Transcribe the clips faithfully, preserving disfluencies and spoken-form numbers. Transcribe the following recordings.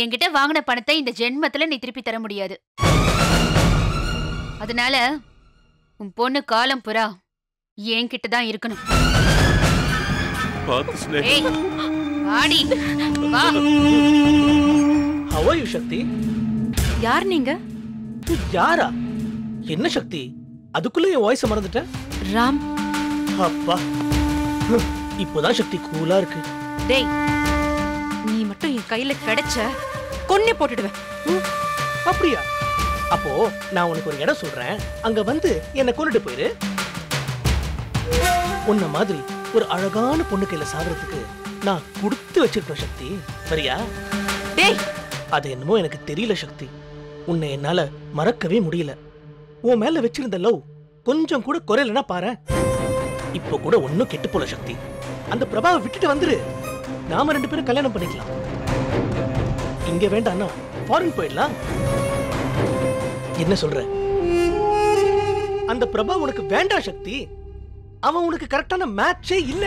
என்கிட்ட வாங்கின பணத்தை இந்த ஜென்மத்துல நீ திருப்பி தர முடியாது. அதனால உன் பொண்ணு காலம் புறா என்கிட்ட தான் இருக்கணும். ஏய் வாடி வா. How are you சக்தி? யார் நீங்க? யாரா? என்ன சக்தி அதுக்குள்ள என் வாய்ஸ் மறந்துட்ட? ராம். அப்பா இப்போதான் சக்தி கூலா இருக்கு. டேய் நீ மட்டும் என் கையில கிடைச்ச கொன்னே போட்டுடுவேன். அப்படியா? அப்போ நான் உனக்கு ஒரு இடம் சொல்றேன், அங்க வந்து என்ன கொன்னுட்டு போயிரு. உன்ன மாதிரி ஒரு அழகான பொண்ணு கையில சாவறதுக்கு நான் கொடுத்து வச்சிருக்கேன் சக்தி. சரியா? டேய் அது என்னமோ எனக்கு தெரியல சக்தி, உன்னை என்னால மறக்கவே முடியல. உன் மேல வச்சிருந்த லவ் கொஞ்சம் கூட குறையலன்னா பாரு. இப்போ கூட ஒன்னும் கெட்டு போல சக்தி. அந்த பிரபாவை விட்டுட்டு வந்துரு, நாம ரெண்டு பேரும் கல்யாணம் பண்ணிக்கலாம். இங்க வேண்டாம்னா ஃபாரின் போயிடலாம். என்ன சொல்ற? அந்த பிரபா உனக்கு வேண்டாம் சக்தி, அவன் உனக்கு கரெக்டான மேட்சே இல்ல.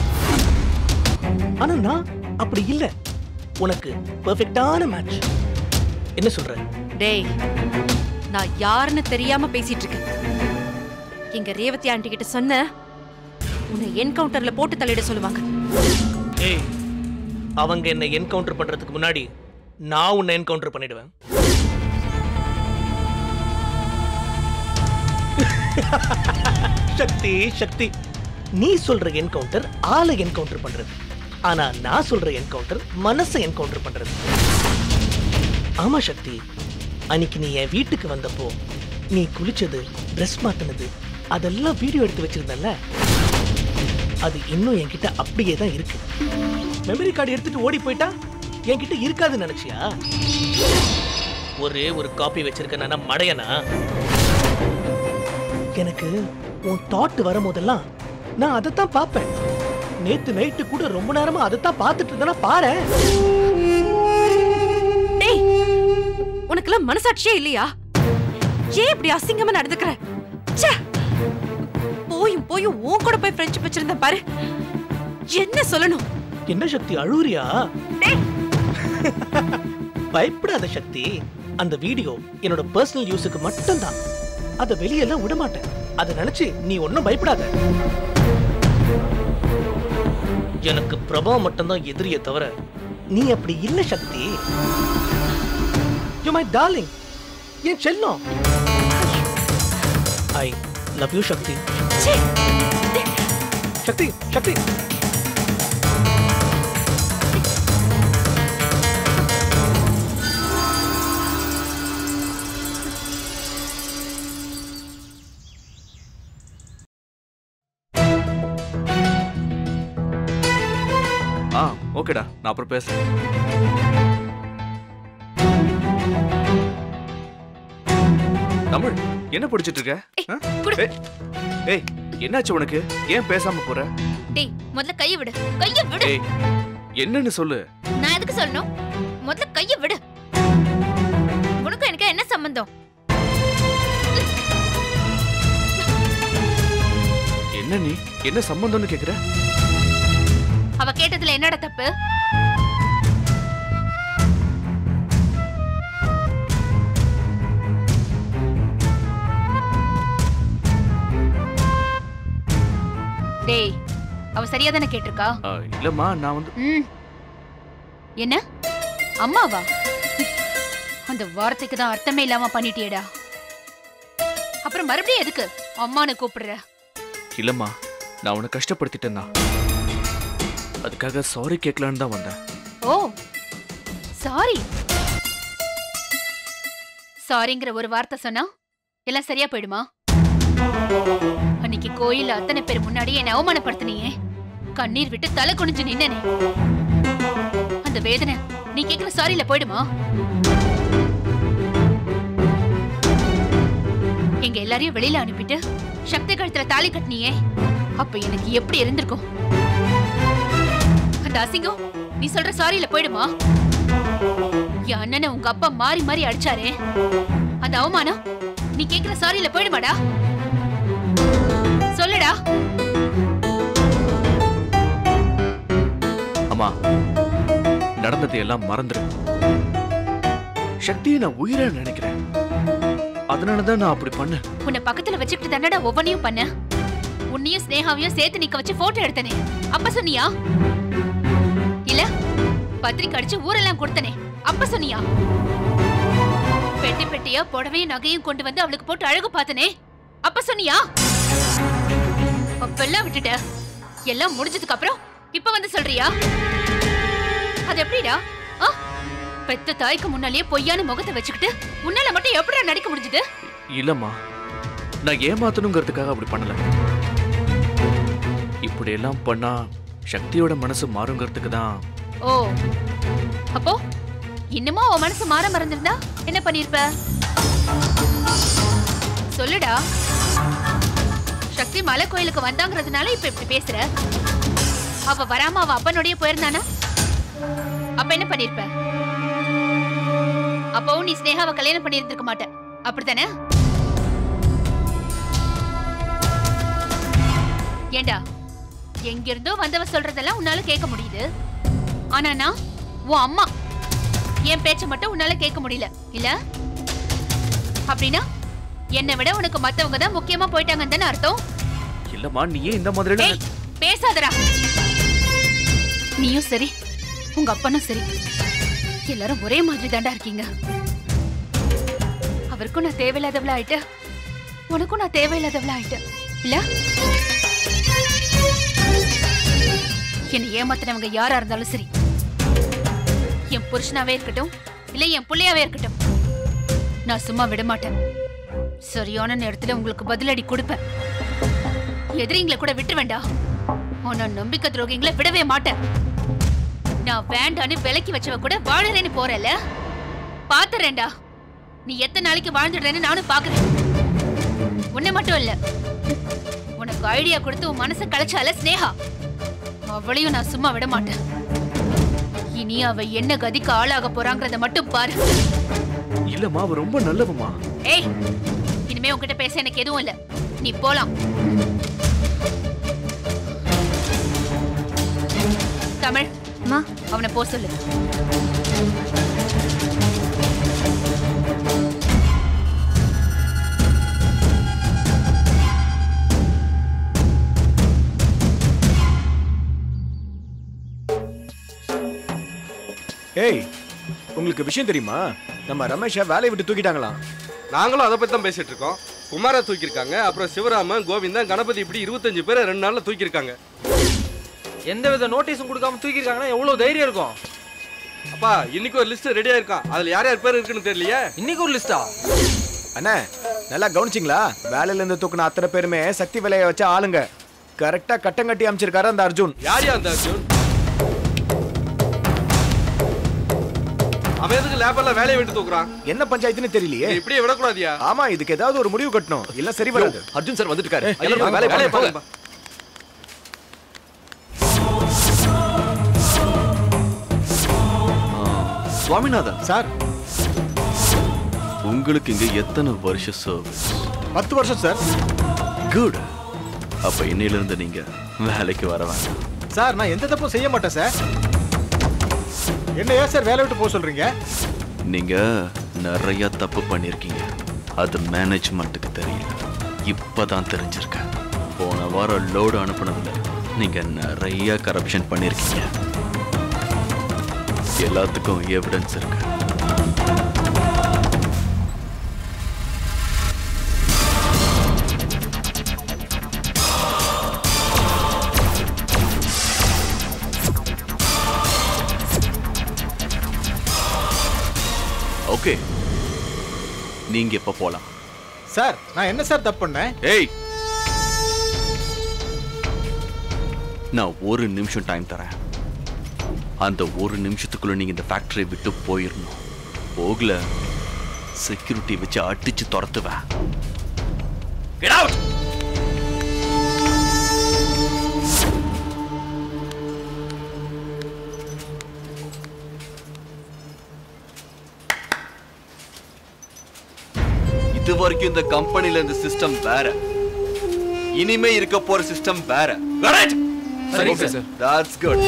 ஆனா நான் அப்படி இல்ல, உனக்கு பெர்ஃபெக்ட்டான மேட்ச். என்ன சொல்ற? டேய் நான் யாருன்னு தெரியாம பேசிட்டு இருக்கேன். எங்க ரேவதி ஆண்டி கிட்ட சொன்ன உன்னை என்கவுண்டர்ல போட்டு தள்ளிட சொல்லுவாங்க. ஏய் அவங்க என்ன என்கவுண்டர் பண்றதுக்கு முன்னாடி நான் உன்னை என்கவுண்டர் பண்ணிடுவேன். சக்தி சக்தி நீ சொல்ற என்கவுண்டர் ஆளை என்கவுண்டர் பண்றது, ஆனா நான் சொல்ற என்கவுண்டர் மனசை என்கவுண்டர் பண்றது. ஆமா சக்தி, அன்னைக்கு நீ என் வீட்டுக்கு வந்தப்போ நீ குளிச்சது, ட்ரெஸ் மாத்தினது அதெல்லாம் வீடியோ எடுத்து வச்சிருந்தல்ல, அது இன்னும் என்கிட்ட அப்படியே தான் இருக்கு. மெமரி கார்டு எடுத்துட்டு ஓடி போயிட்டா என்கிட்ட இருக்காதுன்னு நினைச்சியா? ஒரே ஒரு காப்பி வச்சிருக்க நான் மடையனா? எனக்கு உன் தாட் வரும்போதெல்லாம் நான் அதைத்தான் பார்ப்பேன். நேத்து நைட்டு கூட ரொம்ப நேரமா அதைத்தான் பார்த்துட்டு இருந்தேன்னா பாரு. டேய் உனக்கெல்லாம் மனசாட்சியே இல்லையா? ஏன் இப்படி அசிங்கமா நடந்துக்கிற? ச்சே, போயும் போயும் உன் கூட போய் ஃப்ரெண்ட்ஷிப் வச்சிருந்தேன் பாரு. என்ன சொல்லணும்? என்ன சக்தி அழுறியா? பயப்படாத சக்தி, அந்த வீடியோ என்னோட பர்சனல் யூஸுக்கு மட்டும்தான், அதை வெளியெல்லாம் விட மாட்டேன். அதை நினைச்சு நீ ஒன்னும் பயப்படாத. எனக்கு பிரபா மட்டும்தான் எதிரியை தவிர நீ அப்படி இல்ல சக்தி. யூ மை டார்லிங், என் செல்லம். ஐ லவ் யூ சக்தி. சக்தி சக்தி ஆ ஓகேடா, நான் அப்புறம் பேசுறேன். தமிழ் என்ன படிச்சிட்டு இருக்க? ஏய் என்னாச்சு உனக்கு? ஏன் பேசாம போற? டேய் முதல்ல கைய விடு, கைய விடு. ஏய் என்னன்னு சொல்லு. நான் எதுக்கு சொல்லணும்? முதல்ல கைய விடு. உனக்கு எனக்கு என்ன சம்பந்தம்? என்ன நீ என்ன சம்பந்தம்னு கேக்குற? அவ கேட்டதுல என்னடா தப்பு? டேய் அவ சரியா தானே கேட்டிருக்கா? இல்லம்மா நான் வந்து என்ன அம்மாவா? அந்த வார்த்தைக்கு தான் அர்த்தமே இல்லாம பண்ணிட்டியேடா. அப்புறம் மறுபடியும் எதுக்கு அம்மான்னு கூப்பிடுற? இல்லம்மா நான் உன்னை கஷ்டப்படுத்திட்டேன்னா அதுக்காக சாரி கேட்கலான்னு தான் வந்தேன். ஓ சாரி. சாரிங்கிற ஒரு வார்த்தை சொன்னா எல்லாம் சரியா போயிடுமா? அன்னைக்கு கோயில்ல அத்தனை பேர் முன்னாடி என்ன அவமானப்படுத்தினியே, கண்ணீர் விட்டு தலை குனிஞ்சு நின்னனே, அந்த வேதனை நீ கேக்குற சாரியில போயிடுமா? எங்க எல்லாரையும் வெளியில அனுப்பிட்டு சக்தி கழுத்துல தாலி கட்டினியே, அப்ப எனக்கு எப்படி இருந்திருக்கும்? அந்த அசிங்கம் நீ சொல்ற சாரியில போயிடுமா? என் அண்ணனை உங்க அப்பா மாறி மாறி அடிச்சாரே, அந்த அவமானம் நீ கேக்குற சாரியில போயிடுமாடா? சொல்லுடா. அம்மா நடந்தது எல்லாம் மறந்துரு. சக்தியை நான் உயிரா நினைக்கிறேன். அதனாலதான் நான் அப்படி பண்ணேன். உன்னை பக்கத்துல வச்சுக்கிட்டு தானடா ஒவ்வொன்னையும் பண்ண. உன்னையும் ஸ்னேகாவையும் சேர்த்து நிக்க வச்சு போட்டோ எடுத்தனே, அப்ப சொன்னியா? இல்ல பத்திரிக்கை அடிச்சு ஊரெல்லாம் கொடுத்தனே, அப்ப சொன்னியா? பெட்டி பெட்டியா புடவையும் நகையும் கொண்டு வந்து அவளுக்கு போட்டு அழகு பார்த்தனே, அப்ப சொன்னியா? அப்பெல்லாம் விட்டுட்ட. எல்லாம் முடிஞ்சதுக்கு அப்புறம் இப்ப வந்து சொல்றியா? அது எப்படிடா? பெத்த தாய்க்கு முன்னாலேயே பொய்யான முகத்தை வச்சுக்கிட்டு உன்னால மட்டும் எப்படிடா நடிக்க முடிஞ்சது? இல்லம்மா, நான் ஏமாத்தணுங்கிறதுக்காக அப்படி பண்ணல. இப்படி எல்லாம் பண்ணா சக்தியோட மனசு மாறுங்கிறதுக்கு தான். ஓ, அப்போ இன்னுமா உன் மனசு மாற மறந்திருந்தா என்ன பண்ணிருப்ப? சொல்லுடா. சக்தி மலை கோயிலுக்கு வந்தாங்கிறதுனால இப்ப இப்படி பேசுற. அவ வராம அவ அப்பனோடய போயிருந்தானா அப்ப என்ன பண்ணிருப்ப? அப்பவும் நீ ஸ்னேகாவை கல்யாணம் பண்ணியிருந்திருக்க மாட்ட, அப்படித்தானே? ஏண்டா, எங்கிருந்தோ வந்தவ சொல்றதெல்லாம் உன்னால கேட்க முடியுது. ஆனா நான் உன் அம்மா, என் பேச்ச மட்டும் உன்னால கேட்க முடியல இல்ல? அப்படின்னா என்னை விட உனக்கு மத்தவங்க தான் முக்கியமா போயிட்டாங்கன்னு தானே அர்த்தம்? இல்லம்மா, நீ ஏன் இந்த மாதிரி பேசாதடா. நீயும் சரி, உங்க அப்பனும் சரி, எல்லாரும் ஒரே மாதிரி தாண்டா இருக்கீங்க. அவருக்கும் நான் தேவையில்லாதவளா ஆயிட்ட, உனக்கும் நான் தேவையில்லாதவளா ஆயிட்ட இல்ல? என்னை ஏமாத்தினவங்க யாரா இருந்தாலும் சரி, என் புருஷனாவே இருக்கட்டும் இல்ல என் புள்ளையாவே இருக்கட்டும், நான் சும்மா விட மாட்டேன். சரியான நேரத்துல உங்களுக்கு பதிலடி கொடுப்பேன். எதிரிங்களை கூட விட்டு வேண்டாம், ஆனா நம்பிக்கை துரோகிங்களை விடவே மாட்டேன். நான் வேண்டான்னு விலக்கி வச்சவ கூட வாழறேன்னு போறல, பாத்துறேன்டா நீ எத்தனை நாளைக்கு வாழ்ந்துடுறேன்னு நானும் பாக்குறேன். உன்னை மட்டும் இல்ல, உனக்கு ஐடியா கொடுத்து உன் மனசை கலைச்சால ஸ்னேகா, அவளையும் நான் சும்மா விட மாட்டேன். இனி அவ என்ன கதிக்கு ஆளாக போறாங்கறத மட்டும் பாரு. இல்லம்மா, அவ ரொம்ப நல்லவமா. ஏய், இனிமே உன்கிட்ட பேச எனக்கு எதுவும் இல்ல, நீ போலாம். தமிழ், அவனை போ சொல்லு. ஏய், உங்களுக்கு விஷயம் தெரியுமா? நம்ம ரமேஷை வேலையை விட்டு தூக்கிட்டாங்களாம். நாங்களும் அதை பத்தி தான் பேசிட்டு இருக்கோம். குமாரா தூக்கியிருக்காங்க, அப்புறம் சிவராமன், கோவிந்தன், கணபதி, இப்படி இருபத்தஞ்சு பேரை ரெண்டு நாள்ல தூக்கியிருக்காங்க. எந்த வித நோட்டீஸும் கொடுக்காம தூக்கியிருக்காங்கன்னா எவ்வளவு தைரியம் இருக்கும்? அப்பா, இன்னைக்கு ஒரு லிஸ்ட் ரெடியா இருக்கான். அதுல யார் யார் பேர் இருக்குன்னு தெரியலையே. இன்னைக்கு ஒரு லிஸ்டா? அண்ணா, நல்லா கவனிச்சிங்களா? வேலையில இருந்து தூக்கின அத்தனை பேருமே சக்தி வேலையை வச்ச ஆளுங்க. கரெக்டா கட்டங்கட்டி அமைச்சிருக்காரு அந்த அர்ஜுன். யார் யா அந்த அர்ஜுன்? அவன் எதுக்கு லேபர்ல வேலையை விட்டு தூக்குறான்? என்ன பஞ்சாயத்துன்னு தெரியலையே. இப்படியே விடக்கூடாதியா? ஆமா, இதுக்கு ஏதாவது ஒரு முடிவு கட்டணும், இல்ல சரி வராது. அர்ஜுன் சார் வந்துட்டாரு. வேலையை பாருங்க. சுவாமிநாதன் சார், உங்களுக்கு இங்க எத்தனை வருஷம் சர்வீஸ்? பத்து வருஷம் சார். குட். அப்ப இன்னையில இருந்து நீங்க வேலைக்கு வர வேண்டாம். சார், நான் எந்த தப்பும் செய்ய மாட்டேன் சார். என்ன ஏன் சார் வேலை விட்டு போக சொல்றீங்க? நீங்க நிறைய தப்பு பண்ணிருக்கீங்க, அது மேனேஜ்மெண்ட்டுக்கு தெரியல, இப்பதான் தெரிஞ்சிருக்க. போன வாரம் லோடு அனுப்புனதுல நீங்க நிறைய கரப்ஷன் பண்ணிருக்கீங்க, எல்லாத்துக்கும் எவிடன்ஸ் இருக்கு. ஓகே, நீங்க இப்ப போலாம். சார், நான் என்ன சார் தப்பு பண்ணேன்? ஏய், நான் ஒரு நிமிஷம் டைம் தரேன். அந்த ஒரு நிமிஷத்துக்குள்ள நீங்க இந்த ஃபேக்டரி விட்டு போயிடணும். போகல, செக்யூரிட்டி வச்சு அடிச்சு துரத்துவேன். Get out! இது வரைக்கும் இந்த கம்பெனில இந்த சிஸ்டம் வேற, இனிமே இருக்க போற சிஸ்டம் வேற. சரி சார். That's good.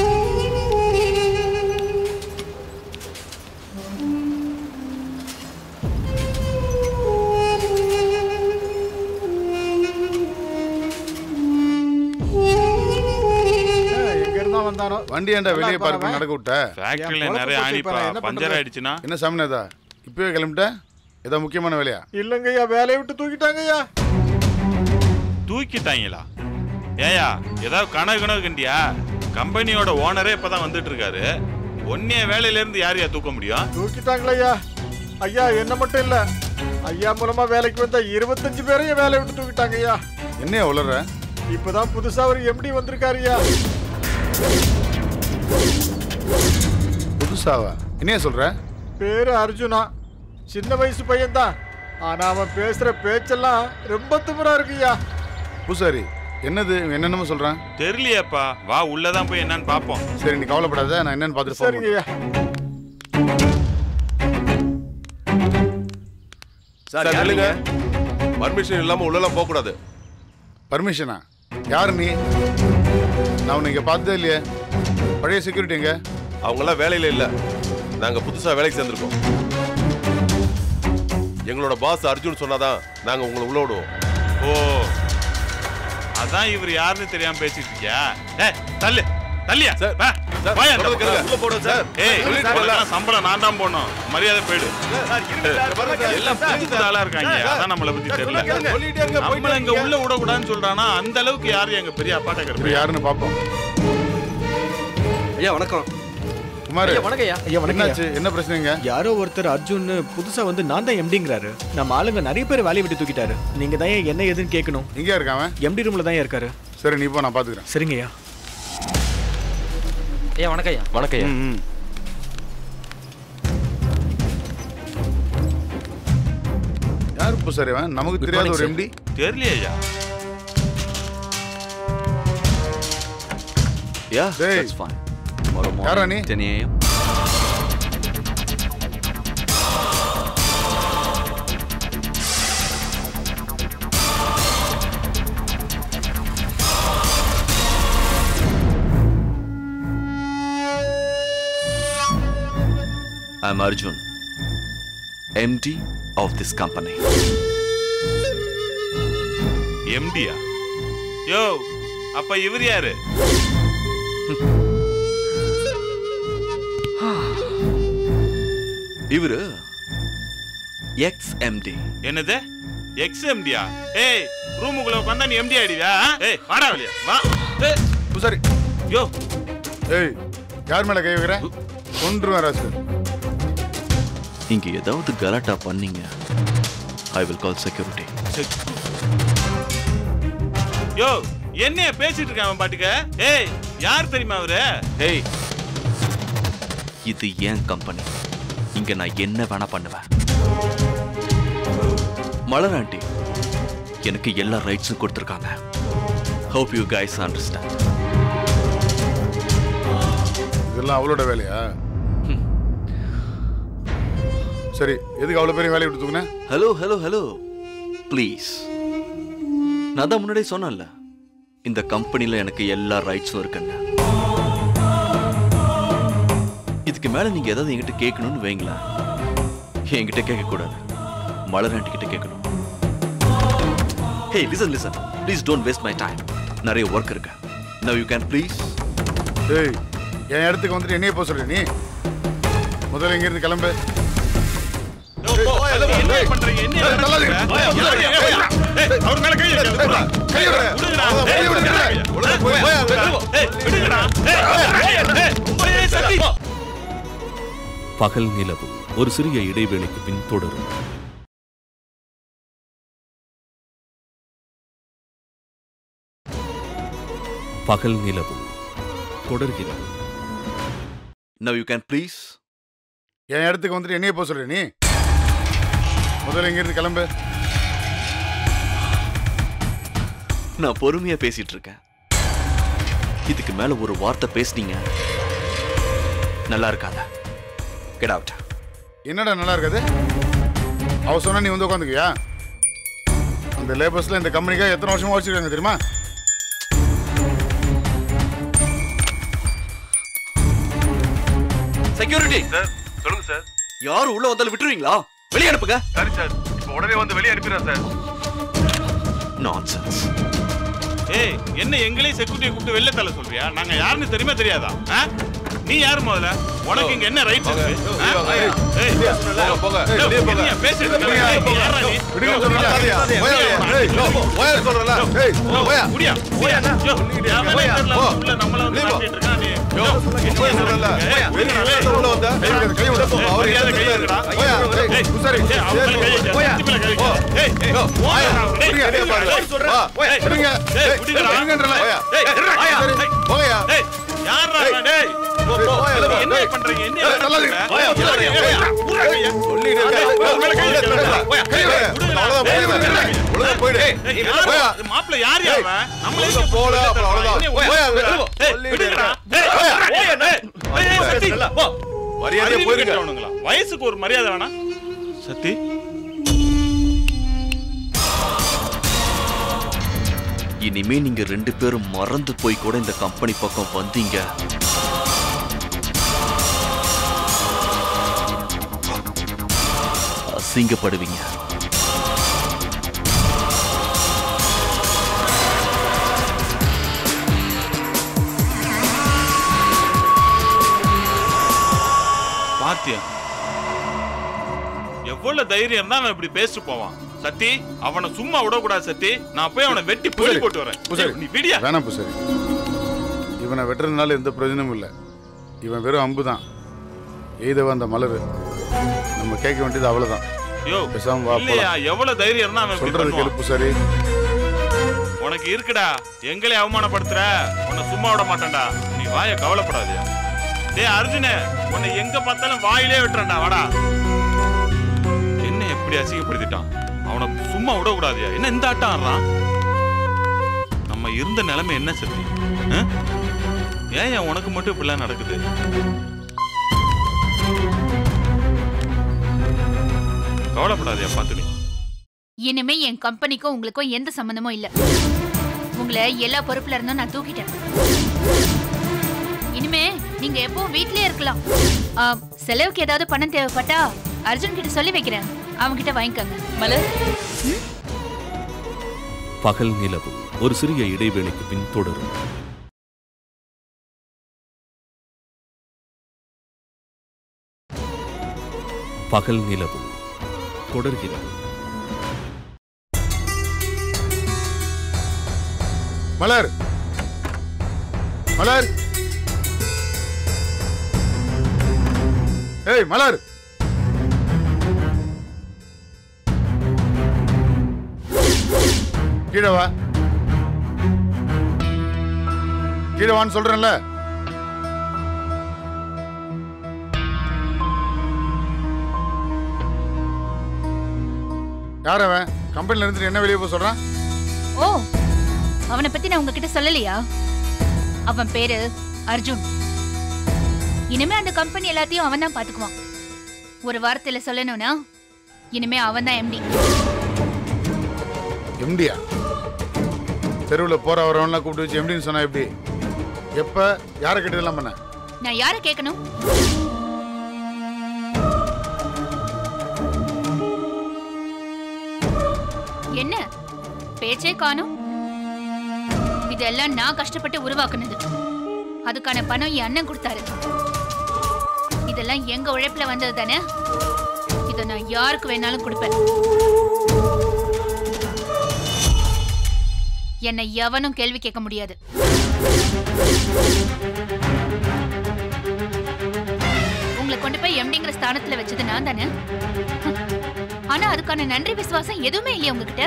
வண்டி ஏன்டா வெளியே பார்க் பண்ணி நடக்க விட்ட? ஃபேக்டரியில நிறைய ஆணிப்பா பஞ்சர் ஆயிடுச்சுனா என்ன சாமிநாதா இப்பவே கிளம்பிட்ட? ஏதோ முக்கியமான வேலையா? இல்லங்கய்யா, வேலையை விட்டு தூக்கிட்டாங்கய்யா. தூக்கிட்டாங்களா? ஏயா ஏதாவது கனவு கனவு கண்டியா? கம்பெனியோட ஓனரே இப்பதான் வந்துட்டு இருக்காரு. ஒன்னே வேலையில இருந்து யாரையா தூக்க முடியும்? தூக்கிட்டாங்களா ஐயா? என்ன மட்டும் இல்ல, ஐயா மூலமா வேலைக்கு வந்த இருபத்தஞ்சு பேரையும் வேலையை விட்டு தூக்கிட்டாங்க ஐயா. என்னையா உளற? இப்பதான் புதுசா ஒரு எம்டி வந்திருக்காரு ஐயா. புதுசாவா? என்னையா சொல்ற? பேரு அர்ஜுனா, சின்ன வயசு பையன் தான். ஆனா அவன் பேசுற பேச்செல்லாம் ரொம்ப திமிரா இருக்குய்யா. பூசாரி என்னது என்னென்னமோ சொல்றான்? தெரியலையாப்பா, வா உள்ளதான் போய் என்னன்னு பாப்போம். சரி நீ கவலைப்படாத, நான் என்னன்னு பார்த்துட்டு சரிங்க ஐயா. சார் சொல்லுங்க. பர்மிஷன் இல்லாம உள்ளலாம் போக கூடாது. பர்மிஷனா? யாரு நீ? நான் உன்னை இங்க பார்த்ததே இல்லையே. பழைய செக்யூரிட்டி எங்க? அவங்கெல்லாம் வேலையில இல்ல, நாங்க புதுசா வேலைக்கு சேர்ந்திருக்கோம். எங்களோட பாஸ் அர்ஜுன் சொன்னாதான் நாங்க உங்களை உள்ள விடுவோம். ஓ, அதான் இவர் யாருன்னு தெரியாம பேசிட்டு இருக்கியா? ஏய் தள்ளு தள்ளியா சார். வாயா உள்ள போடுங்க சார். ஏய் சம்பளம் நான் தான் போடணும், மரியாதை போயிடு. எல்லாம் புரிஞ்சு ஆளா இருக்காங்க, அதான் நம்மளை பத்தி தெரியல. நம்மள இங்க உள்ள விடக்கூடாதுன்னு சொல்றானா, அந்த அளவுக்கு யாரு எங்க பெரிய அப்பா டக்கர் யாருன்னு பாப்போம். ஐயா வணக்கம். குமார் வணக்கம் ஐயா. ஐயா வணக்கம். என்ன பிரச்சனைங்க? யாரோ ஒருத்தர் அர்ஜுன் புதுசா வந்து நான் தான் எம்டிங்கிறாரு. நம்ம ஆளுங்க நிறைய பேர் வேலையை விட்டு தூக்கிட்டாரு. நீங்க தான் என்ன ஏதுன்னு கேட்கணும். எங்க இருக்காம? எம்டி ரூம்ல தான் இருக்காரு. சரி நீ போ, நான் பாத்துக்கிறேன். சரிங்க ஐயா. ஐயா வணக்கம் ஐயா. வணக்கம் ஐயா. யாரு பூசாரி? நமக்கு தெரியாத ஒரு எம்டி? தெரியலையா? Yeah, that's fine. Tomorrow morning, ten A M I'm Arjun, M D of this company. M D யா? யோ, அப்ப இவர் யாரு? இவரு எக்ஸ் எம்டி. என்னது எக்ஸ் எம்டியா? ஏய் ரூமுக்குள்ள உட்கார்ந்தா நீ எம்டி ஆயிடுவியா? ஏய் வாடா வெளிய வா. ஏய் பூசாரி. யோ ஏய் யார் மேல கை வைக்கிற? கொன்றுவேன் ராசு. இங்க ஏதாவது கலாட்டா பண்ணீங்க, I will call security. யோ என்ன பேசிட்டு இருக்கான் பாட்டுக்க? ஏய் யார் தெரியுமா அவரு? ஏய் இது ஏன் கம்பெனி, இங்க நான் என்ன வேணா பண்ணுவேன். மலர் ஆண்டி எனக்கு எல்லா ரைட்ஸும் கொடுத்துருக்காங்க. Hope you guys understand. இதெல்லாம் அவளோட வேலையா? சரி எதுக்கு அவ்வளவு பெரிய வேலையை விட்டு தூக்குன? ஹலோ ஹலோ ஹலோ ப்ளீஸ், நான் தான் முன்னாடியே சொன்னேன்ல, இந்த கம்பெனில எனக்கு எல்லா ரைட்ஸும் இருக்குங்க. இதுக்கு மேல நீங்க ஏதாவது என்கிட்ட கேட்கணும்னு வைங்களேன், என்கிட்ட கேட்க கூடாது, மலர் ஆண்டி கிட்ட கேட்கணும். Hey listen listen, please don't waste my time. நிறைய ஒர்க் இருக்கு. Now you can please. ஏய் என் இடத்துக்கு வந்துட்டு என்னைய போக சொல்ற நீ? முதல்ல இங்க இருந்து கிளம்பு. என்ன பண்றீங்க? என்ன பண்றீங்க? அவர் மேல கை வைங்க. கை விடுங்கடா. கை விடுங்கடா. ஏய் விடுங்கடா. ஏய் சத்தி. பகல் நிலவு ஒரு சிறிய இடைவேளைக்கு பின் தொடரும். பகல் நிலவு தொடர்கிறது. Now you can please. என் இடத்துக்கு வந்துட்டு என்னைய போக சொல்ற நீ? முதல்ல இங்க இருந்து கிளம்பு. நான் பொறுமையா பேசிட்டு இருக்கேன். இதுக்கு மேல ஒரு வார்த்தை பேசுனீங்க நல்லா இருக்காதா? Get out. என்னடா நல்லா இருக்காது? அவ சொன்னா நீ வந்து உட்காந்துக்கியா? அந்த லேபர்ஸ்ல இந்த கம்பெனிக்காக எத்தனை வருஷமா வச்சிருக்காங்க தெரியுமா? செக்யூரிட்டி சார் சொல்லுங்க சார். யார் உள்ள வந்தாலும் விட்டுருவீங்களா? வெளியே அனுப்புங்க. சரி சார், இப்போ உடனே வந்து வெளியே அனுப்பிடுறேன் சார். நான்சென்ஸ். ஏய் என்ன எங்களையும் செக்யூரிட்டியை கூப்பிட்டு வெளில தள்ள சொல்றியா? நாங்க யாருன்னு தெரியுமா தெரியாதா? நீ யாரு முதல்ல? உனக்கு இங்க என்ன ரைட்ஸ் இருக்கு? ஏய் போங்க போங்க பேசிட்டு இருக்க. யாரா நீ? விடுங்க சொல்றல. போயா போயா சொல்றல. ஏய் போயா முடியா போயா யாவனே உள்ள நம்மள வந்து மாட்டிட்டு இருக்கா நீ? யோ என்ன சொல்றல? போயா வெளிய உள்ள வந்தா கை விட போ. அவர் யார கை விடுடா? போயா ஏய் சரி அவன் கை விடு. போயா ஏய் போயா முடியா பாரு சொல்றா. போயா விடுங்க. ஏய் விடுங்கடா. போயா ஏய் போயா ஏய் யாரா டேய் போ போ என்ன பண்றீங்க? என்ன சொல்லுங்க? போயா போயா சொல்லிடு. போயா கை விடு. அவ்வளவுதான் போய் உள்ள போய்டு. போயா மாப்ள யார் யாவன்? நம்மளே போல அவ்வளவுதான். போயா சொல்லிடுடா. போயா போயா சத்தி போ. மரியாதை போயிடுங்கங்களா? வயசுக்கு ஒரு மரியாதை வேணா? சத்தி இனிமே நீங்க ரெண்டு பேரும் மறந்து போய் கூட இந்த கம்பெனி பக்கம் வந்தீங்க, அசிங்கப்படுவீங்க. பாத்தியா எவ்வளவு தைரியம் தான் அவன் இப்படி பேசிட்டு போவான்? சத்தி அவனை சும்மா விடக்கூடாது சத்தி. நான் போய் அவனை வெட்டி புலி போட்டு வரேன். நீ விடியா வேணாம் பூசாரி. இவனை வெட்டுறதுனால எந்த பிரயோஜனமும் இல்லை. இவன் வெறும் அம்பு தான். எய்தவ அந்த மலர். நம்ம கேட்க வேண்டியது அவ்வளவுதான். யோ பேசாம வா இல்லையா? எவ்வளவு தைரியம் தான் அவன் சொல்றது கேளு பூசாரி. உனக்கு இருக்குடா. எங்களை அவமானப்படுத்துற உன்னை சும்மா விட மாட்டேன்டா. நீ வாய கவலைப்படாதே. டேய் அர்ஜுனே, உன்னை எங்க பார்த்தாலும் வாயிலே விட்டுறேன்டா. வாடா. என்ன எப்படி அசிங்கப்படுத்திட்டான்? அவனை சும்மா விடக்கூடாதியா? என்ன இந்த ஆட்டம் ஆடுறான்? நம்ம இருந்த நிலைமை என்ன சத்தி? ஏன் ஏன் உனக்கு மட்டும் இப்படிலாம் நடக்குது? கவலைப்படாதியா பாத்துடி. இனிமே என் கம்பெனிக்கும் உங்களுக்கும் எந்த சம்பந்தமும் இல்ல. உங்களை எல்லா பொறுப்புல இருந்தும் நான் தூக்கிட்டேன். இனிமே நீங்க எப்போ வீட்லயே இருக்கலாம். செலவுக்கு ஏதாவது பணம் தேவைப்பட்டா அர்ஜுன் கிட்ட சொல்லி வைக்கிறேன். அவங்க கிட்ட வாங்கிக்கங்க. மலர். பகல் நிலவு ஒரு சிறிய இடைவேளைக்கு பின் தொடரும். பகல் நிலவு தொடர்கிறது. மலர் மலர் ஏய் மலர், கீழே வா. கீழே வான்னு சொல்றேன்ல. யார் அவன்? கம்பெனில இருந்து என்ன வெளியே போக சொல்றான்? ஓ, அவனை பத்தி நான் உங்ககிட்ட சொல்லலையா? அவன் பேரு அர்ஜுன். இனிமே அந்த கம்பெனி எல்லாத்தையும் அவன் தான் பாத்துக்குவான். ஒரு வாரத்துல சொல்லணும்னா இனிமே அவன் தான் எம்டி. எம்டியா? தெருவில் போற வரவன்லாம் கூப்பிட்டு வச்சு எம்டின்னு சொன்னா எப்படி? எப்ப யாரை கேட்டதெல்லாம் பண்ண? நான் யாரை கேட்கணும்? என்ன பேச்சே காணும்? இதெல்லாம் நான் கஷ்டப்பட்டு உருவாக்குனது. அதுக்கான பணம் என் அண்ணன் கொடுத்தாரு. இதெல்லாம் எங்க உழைப்புல வந்தது தானே. இதை நான் யாருக்கு வேணாலும் கொடுப்பேன். என்னை எவனும் கேள்வி கேட்க முடியாது. உங்களை கொண்டு போய் எம்டிங்கிற ஸ்தானத்துல வச்சது நான் தானே. ஆனா அதுக்கான நன்றி விசுவாசம் எதுவுமே இல்லையா உங்ககிட்ட?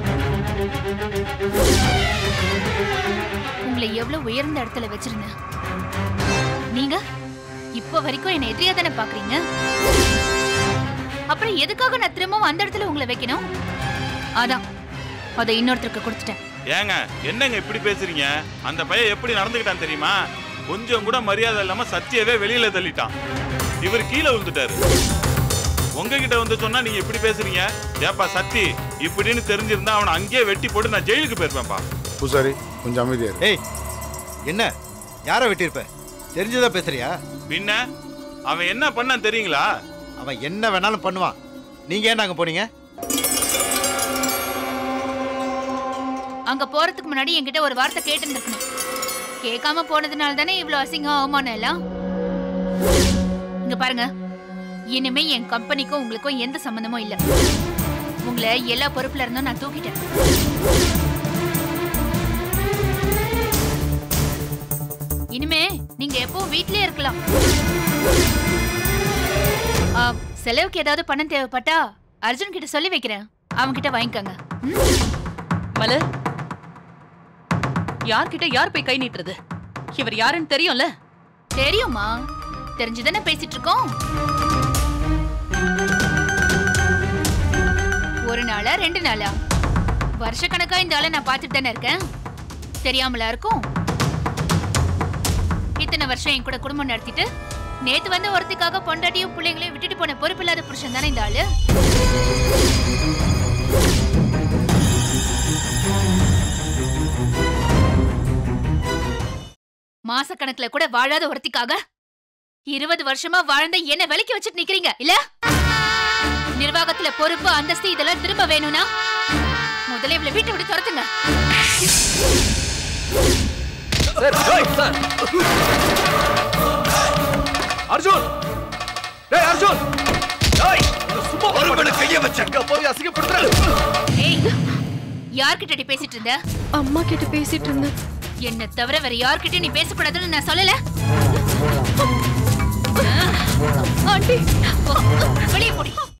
உங்களை எவ்வளவு உயர்ந்த இடத்துல வச்சிருந்தேன். நீங்க இப்ப வரைக்கும் என்ன எதிரியா தானே பாக்குறீங்க. அப்புறம் எதுக்காக நான் திரும்பவும் அந்த இடத்துல உங்களை வைக்கணும்? அதான் அதை இன்னொருத்தருக்கு கொடுத்துட்டேன். ஏங்க என்னங்க இப்படி பேசுறீங்க? அந்த பையன் எப்படி நடந்துக்கிட்டான் தெரியுமா? கொஞ்சம் கூட மரியாதை இல்லாம சத்தியவே வெளியில தள்ளிட்டான். இவர் கீழே விழுந்துட்டாரு. உங்ககிட்ட வந்து சொன்னா நீங்க இப்படி பேசுறீங்க. ஏப்பா சத்தி, இப்படின்னு தெரிஞ்சிருந்தா அவனை அங்கேயே வெட்டி போட்டு நான் ஜெயிலுக்கு போயிருப்பேன்ப்பா. பூசாரி கொஞ்சம் அமைதியா. ஏய் என்ன யாரை வெட்டியிருப்ப? தெரிஞ்சதா பேசுறியா? பின்ன அவன் என்ன பண்ணான் தெரியுங்களா? அவன் என்ன வேணாலும் பண்ணுவான். நீங்க ஏன் அங்க போனீங்க? அங்க போறதுக்கு முன்னாடி என்கிட்ட ஒரு வார்த்தை கேட்டு இருந்திருக்கணும். கேட்காம போனதுனால தானே இவ்வளவு அசிங்கம் அவமானம் எல்லாம். இங்க பாருங்க, இனிமே என் கம்பெனிக்கும் உங்களுக்கும் எந்த சம்பந்தமும் இல்ல. உங்களை எல்லா பொறுப்புல இருந்தும் நான் தூக்கிட்டேன். இனிமே நீங்க எப்பவும் வீட்லயே இருக்கலாம். செலவுக்கு ஏதாவது பணம் தேவைப்பட்டா அர்ஜுன் கிட்ட சொல்லி வைக்கிறேன், அவங்க கிட்ட வாங்கிக்கோங்க. மலர், யார்கிட்ட யார் போய் கை நீட்டுறது? இவர் யாருன்னு தெரியும்ல? தெரியுமா? தெரிஞ்சுதானே பேசிட்டு இருக்கோம். ஒரு நாளா ரெண்டு நாளா வருஷ கணக்கா இந்த ஆளை நான் பார்த்துட்டு தானே இருக்கேன். தெரியாமலா இருக்கும்? இத்தனை வருஷம் என் கூட குடும்பம் நடத்திட்டு நேத்து வந்த ஒருத்திக்காக பொண்டாட்டியும் பிள்ளைங்களையும் விட்டுட்டு போன பொறுப்பு இல்லாத புருஷன் தானே இந்த ஆளு. மாச கணக்குல கூட வாழாத ஒருத்திக்காக இருபது வருஷமா வாழ்ந்த என்ன விலைக்கு வச்சுட்டு நிக்கிறீங்க இல்ல? நிர்வாகத்துல பொறுப்பு அந்தஸ்து இதெல்லாம் திரும்ப வேணும்னா முதல்ல இவளை வீட்டை விட்டு துரத்துங்க. அர்ஜுன், டேய் அர்ஜுன், டேய் சும்மா ஒருவன கைய வச்சங்க போய் அசிங்கப்படுற. ஏய், யார்கிட்ட பேசிட்டு இருந்த? அம்மா கிட்ட பேசிட்டு இருந்தேன். என்ன தவிர வேற யார்கிட்ட நீ பேசக்கூடாதுன்னு நான் சொல்லல. ஆண்டி, வெளியே போடி.